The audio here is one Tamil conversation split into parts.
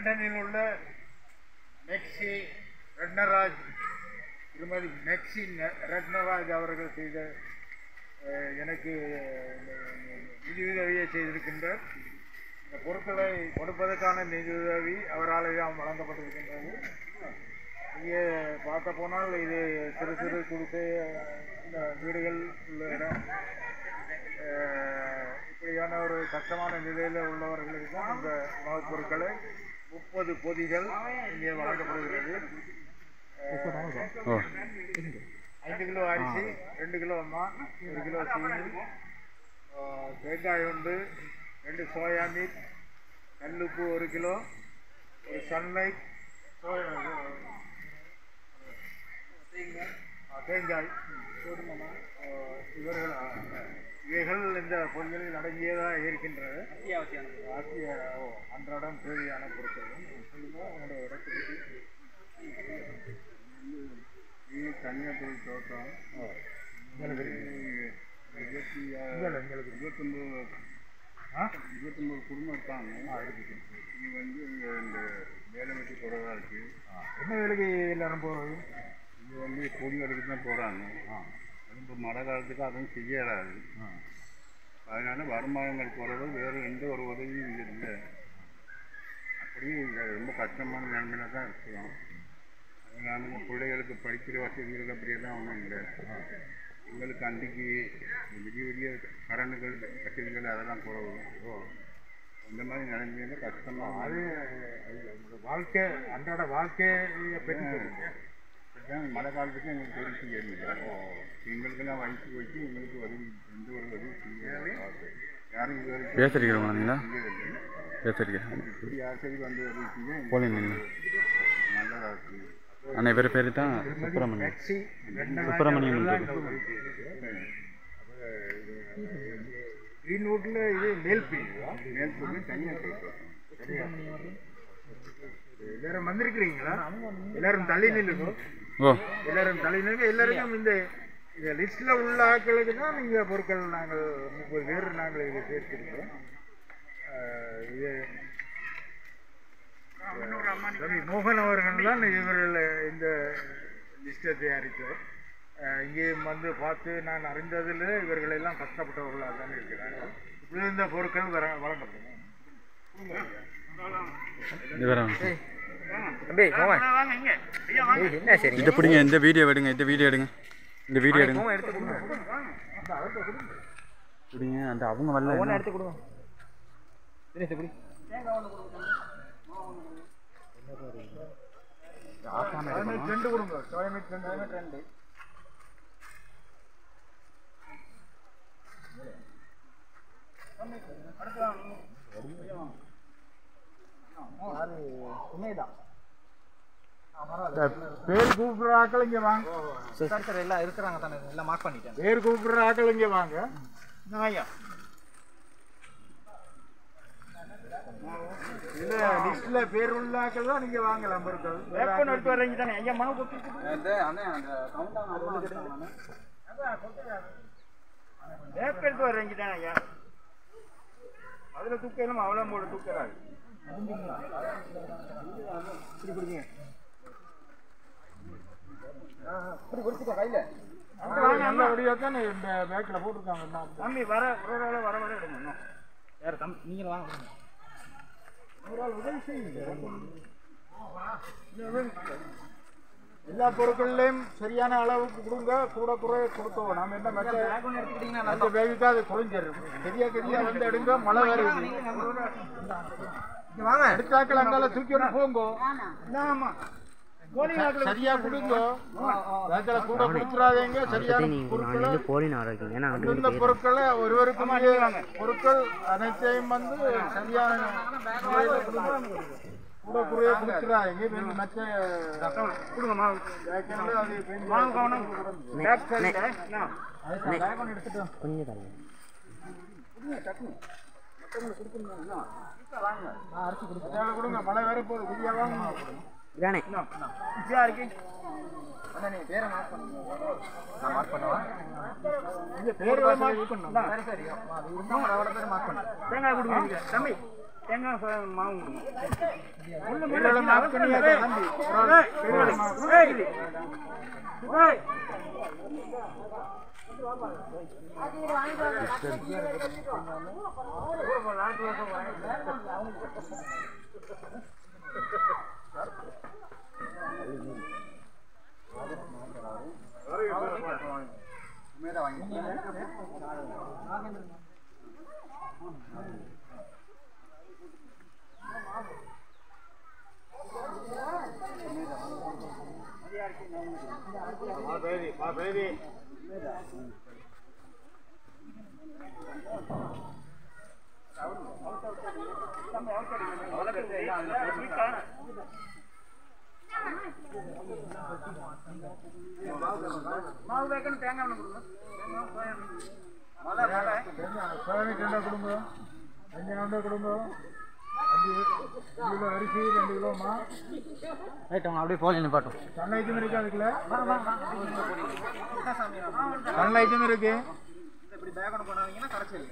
லண்டனில் உள்ள மெக்ஸி ரத்னராஜ் திருமதி மெக்ஸி ரத்னராஜ் அவர்கள் செய்த எனக்கு நிதியுதவியை செய்திருக்கின்றார். இந்த பொருட்களை கொடுப்பதற்கான நிதியுதவி அவரால் தான் வழங்கப்பட்டிருக்கின்றது. இங்கே பார்க்க போனால் இது சிறு சிறு குடிசை இந்த வீடுகள் உள்ள இடம். இப்படியான ஒரு கஷ்டமான நிலையில் உள்ளவர்களுக்கு தான் இந்த உணவுப் பொருட்களை 30 பொதிகள் இங்கே வழங்கப்படுகிறது. 5 கிலோ அரிசி, 2 கிலோ அம்மா, 1 கிலோ சீனி, தேங்காய் உண்டு, 2 சோயா மீட், கல்லுப்பு 1 கிலோ, ஒரு சன்லைட் தேங்காய் இவைகள் இந்த பொருட்களில் அடங்கியதாக இருக்கின்றது. அன்றாடம் தேவையான பொருட்கள் சொல்லுங்கள். உங்களோட இடத்துக்கு இது கன்னியாகுமரி தோட்டம். எங்களுக்கு 29 குடும்பம் இருக்காங்க. இது வந்து இந்த வேலை வச்சு போகிறதா இருக்குது. என்ன வேலைக்கு எல்லாரும் போகிறது? இது வந்து கூலி வேலைக்கு தான் போகிறாங்க. அது இப்போ மழை காலத்துக்கு அதுவும் செய்ய இயலாது. அதனால வருமானங்கள் குறைவு, வேறு எந்த ஒரு உதவியும் இல்லை. அப்படியே ரொம்ப கஷ்டமான நிலைமையில தான் இருக்கிறோம். அதனால பிள்ளைகளுக்கு படிக்கிற வசதிகள் அப்படியே தான் ஒன்றும் இல்லை. எங்களுக்கு அன்றைக்கு விடிய கரண்டுகள் வசதிகள் அதெல்லாம் குறைவு. இந்த மாதிரி நிலைமையில கஷ்டமாக அது வாழ்க்கை அன்றாட வாழ்க்கையை பற்றி மழை காலத்துக்கு எங்களுக்கு உதவி செய்யல. எங்களுக்கெல்லாம் வயசு வச்சு எங்களுக்கு உதவி எந்த ஒரு உதவி செய்ய யாரும் இதுவரை பேசுறீங்களா? இப்படி யாசரி வந்து உதவி செய்ய நல்லதாக இருக்குது. அண்ணா பேர் தான் சுப்பிரமணியம். கிரீன்வுட்ல இது மேல்பீடு தனியாக எல்லாரும் வந்திருக்கிறீங்களா? எல்லாரும் தள்ளி நில்லுங்க. எல்லாரும் தள்ளி நில்லுங்க. எல்லாருக்கும் இந்த லிஸ்ட்ல உள்ள ஆட்களுக்கு தான் நீங்கள் பொருட்கள் நாங்கள் 30 பேர் நாங்கள் இதை சேர்த்துருக்கோம். இது மோகன் அவர்கள் தான் இவர்கள் இந்த லிஸ்ட்டை தயாரித்தார். இங்கே வந்து பார்த்து நான் அறிந்ததில் இவர்களெல்லாம் கஷ்டப்பட்டவர்களாக தான் இருக்கிறார்கள். இப்படி இந்த பொருட்கள் வழங்கப்படும். இதை பிடிங்க, இந்த வீடியோ எடுங்க, இந்த வீடியோ எடுங்க, இந்த வீடியோ எடுங்க பிடிங்க. அந்த அவங்க வரல எடுத்து கொடுங்க. ரெண்டு கொடுங்க. ரெண்டு பேர் கூப்பிடுற ஆக்கள் இங்க வாங்க. எல்லாம் இருக்கிறாங்க தானே, எல்லாம் மார்க் பண்ணிட்டேன். பேர் கூப்பிடுற ஆக்கள் இங்க வாங்க. ஐயா இல்ல லிஸ்ட்ல பேர் உள்ள ஆக்கள் தான் நீங்க வாங்கலாம். பொருட்கள் எடுத்து வரீங்க தானே. ஐயா மனு எடுத்து வரீங்க தானே. ஐயா அதுல தூக்கலாம், அவ்வளோ மூட தூக்கிறாரு. பேக்கில் போட்டுருக்காங்க. தம்பி வர ஒரு வர வர எடுங்க. யார் தம்பி நீங்கள் வாங்க. ஒரு ஆள் உதவி செய்யுங்க. எல்லா பொருட்கள்லையும் சரியான அளவுக்கு கொடுங்க. கூட குறைய கொடுத்தோம். நம்ம என்ன மற்ற பேபிக்கா அது குறைஞ்சிடும். பெரிய பெரிய வந்து எடுங்க. மழை வருது. வாங்க எடுத்தாக்கள் அங்கால தூக்கி விட்டு போங்க. ஆமா சரியா கொடுங்க. கூட கொடுத்துறாதீங்க. சரியான பொருட்களை ஒருவருக்கு பொருட்கள் அனைத்தையும் வந்து சரியான கூட குறைய கொடுத்துறாங்க. மற்ற கொடுங்கம்மா. கொடுங்க. மழை வேற போகுது. குதியா வாங்க. பேரை மார்க் பண்ணுங்க. நான் மார்க் பண்ணவா? பேர் மார்க் பண்ணணும். சரி சரி. பேர் மார்க் பண்ணுங்க. தேங்காய் கொடுங்க தம்பி. தேங்காய் மாவு மாவு வைக்கணும் தேங்காய் குடும்பம் குடும்பம் அரிசி 2 கிலோமா அப்படியே போல பாட்டும் சன்லைட்டும் இருக்கு அதுக்குள்ள சன்லைட்டும் இருக்கு இப்படி பேக்கணும் பண்ணாதீங்கன்னா கரைச்சல்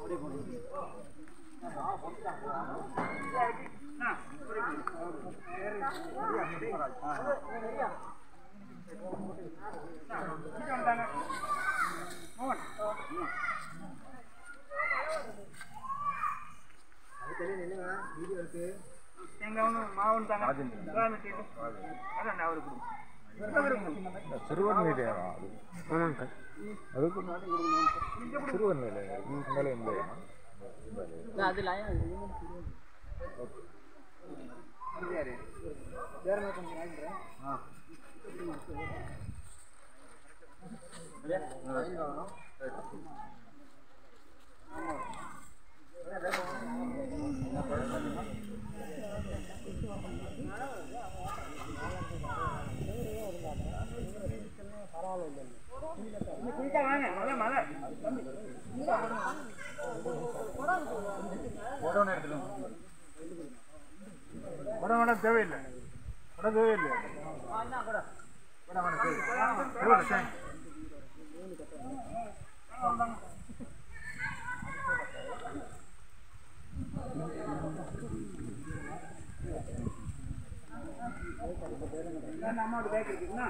தேவையில்லை அம்மாவோட பேக் இருக்குங்களா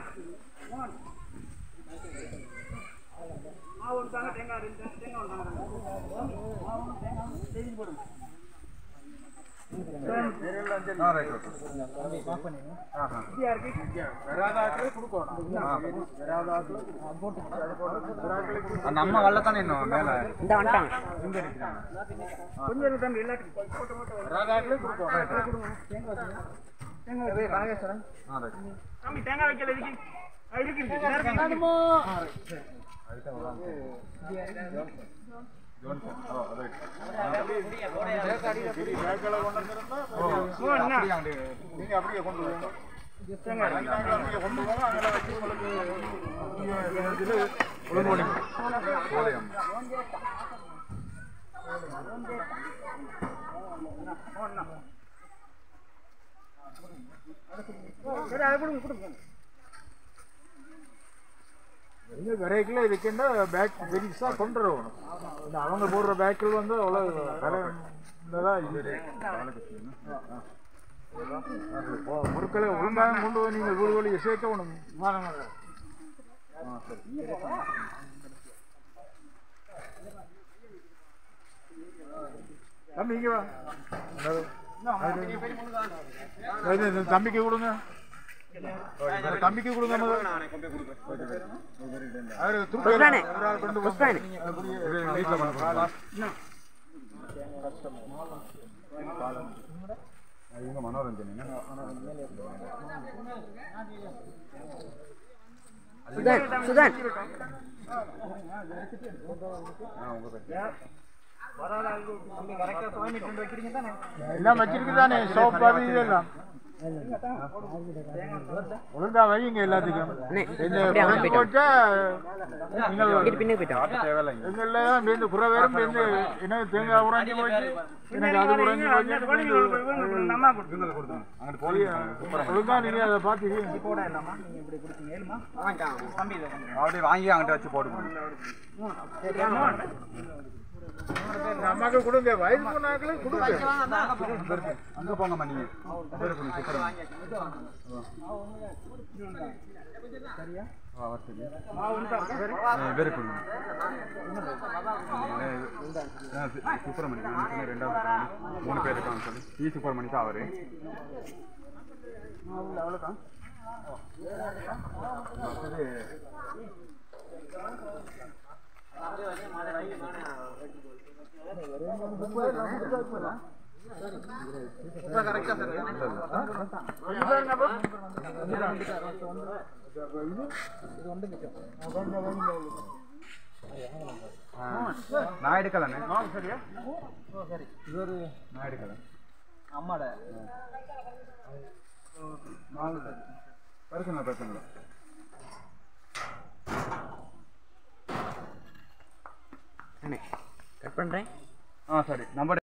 மாவு ஒன்றாங்க தேங்காய் தேங்காய் ஒன்றாங்க போடுங்க அந்த அம்மா வரலத்தானே இன்னும் மேல இந்த வந்துட்டாங்க கொஞ்சம் தம்பி எல்லாத்துக்கும் தம்பி தேங்காய் வைக்கல நீங்க அப்படியே கொண்டு போங்க வெரைட்டில இதுக்குன்னா பேக் பெருசா கொண்டு வரணும் அவங்க போடுற பேக்கில் வந்து அவ்வளோ பொருட்களை ஒழுங்காக கொண்டு போய் நீங்கள் வீடுகளில் சேர்க்கணும் தம்பி இங்கே வா தம்பிக்கு கொடுங்க தம்பிக்கு கொடுங்க மனோரஞ்சன் எல்லாம் வச்சிருக்குதானே சோப்பு அது இதெல்லாம் ஒழுங்கா வைங்க எல்லாத்துக்கும் எங்கெல்லாம் குறை வேறும் எனக்கு தேங்காய் உறைஞ்சி போச்சு எனக்கு அது உறைஞ்சி போச்சு ஒழுங்கா நீங்க அதை பார்த்து அப்படியே வாங்கி அங்கிட்ட வச்சு போடுங்க நமக்கு கொடுங்க வயசு போனாக்களும் கொடுங்க அங்கே போங்கம்மா நீங்கள் பேர் கொடுங்க சரியா பேர் கொடுங்க சுப்பிரமணியம் ரெண்டாவது 3 பேர் இருக்கான்னு சொல்லி சுப்பிரமணி தான் அவரு அவ்வளோதான் நான் எடுக்கலண்ணே சரியா சரி நான் எடுக்கல அம்மாட பிரச்சனை கட் பண்ணுறேன் சரி நம்பர்